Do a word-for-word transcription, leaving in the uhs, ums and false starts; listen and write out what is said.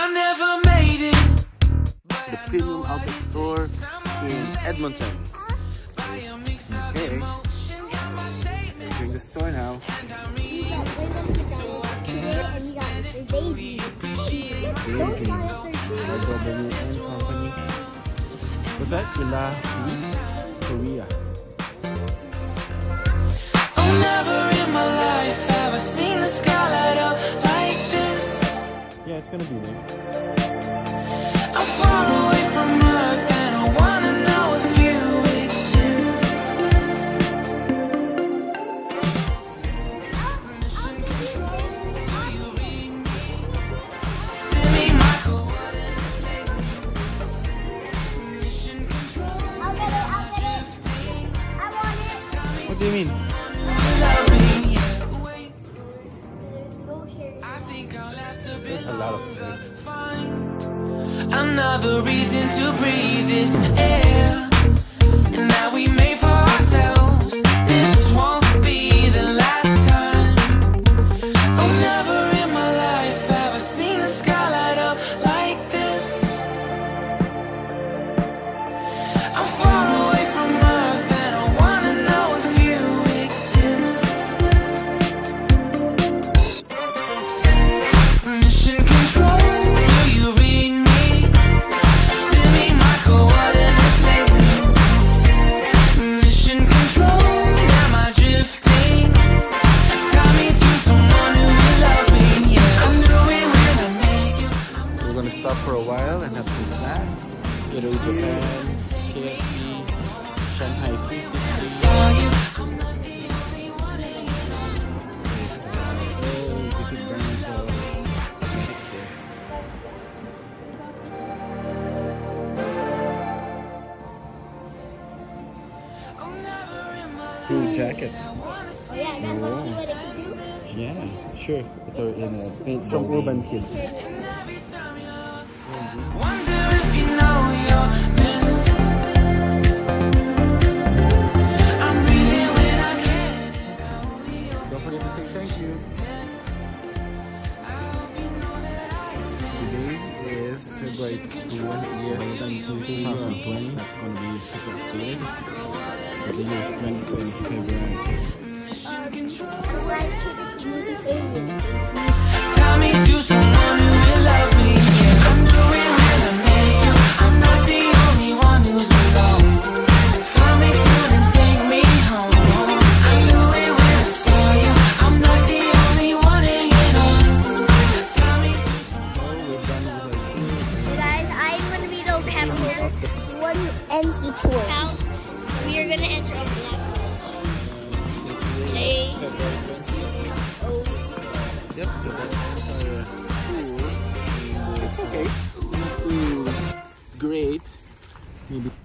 I never made it. The premium outlet store in Edmonton. Okay, entering the store now. Company. What's that? Ila Korea. Oh, never in my life have I seen the sky light up like this. Yeah, it's gonna be there. I'm far away from Earth and I wanna know if you exist. Mission control, do you read me? Send me my coordinates lately. Mission control, I'll get it, I'll get it. I want it. What do you mean? loving you. Wait, There's no cherry. I think I'll last a bit There's a lot of longer. things. Find another reason to breathe this air, and that we made for ourselves. This won't be the last time. Oh, never in my life have I seen the sky light up like this. I'm far away from Earth and I wanna know if you exist. Mission control, do you read me? Send me my coordinates lately. Mission control, am I drifting? Tie me to someone who will love me. Yeah, I knew it when I made you. So we're gonna stop for a while and have some snacks. Italy, Japan, K F C, Shanghai three sixty. Saw you. I'm not the only one hanging on. Oh, different brands of cosmetics there. Oh, never in my life. Cool jacket. I wanna Oh, see yeah, that must see what it can do. Yeah, sure. Ito in a paint from Urban Kid. every time you're lost. Wonder if you know you're missed. I'm breathing when I can't. Don't forget to say thank you. I hope you know that I exist. Today is February twentieth, twenty twenty. Not gonna be super clear. But the year is twenty twenty February. Guys, keep it music alien. Tie me to someone who will love me. Yeah, I'm doing when I make you. I'm not the only one who's alone. Find me soon and take me home. I knew it when I saw you. I'm not the only one hanging on. Tie me to So we're done with our tour. Guys, I'm gonna be the panel holder. One ends the tour. Now, we are gonna enter up the Hey. February twentieth. Oh. Yep, so that's our tour. It's okay. Not too great. Maybe